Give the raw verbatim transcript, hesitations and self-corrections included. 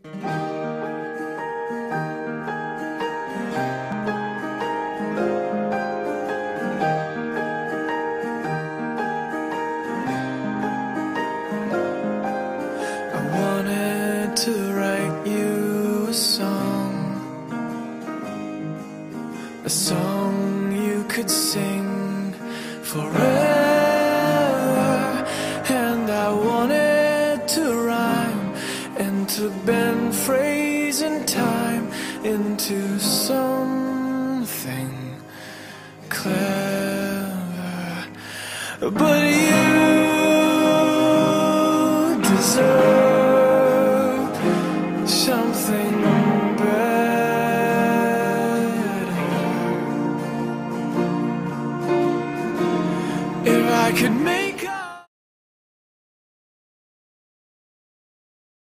To write you a song, a song you could sing forever. And I wanted to rhyme and to bend phrase and time into something clever, but